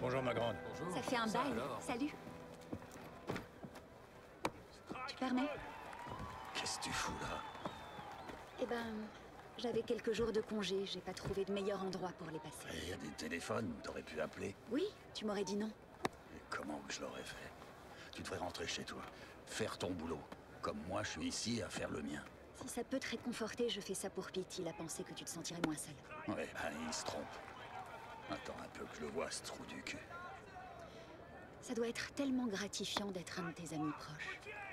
Bonjour, ma grande. Bonjour. Ça fait un bail. alors. Salut. Tu permets? Qu'est-ce que tu fous là? Eh ben, j'avais quelques jours de congé. J'ai pas trouvé de meilleur endroit pour les passer. Il y a des téléphones, t'aurais pu appeler. Oui, tu m'aurais dit non. Et comment que je l'aurais fait? Tu devrais rentrer chez toi, faire ton boulot. Comme moi, je suis ici à faire le mien. Si ça peut te réconforter, je fais ça pour Pete. Il a pensé que tu te sentirais moins seul. Ouais, ben il se trompe. Attends un peu que je le vois, ce trou du cul. Ça doit être tellement gratifiant d'être un de tes amis proches.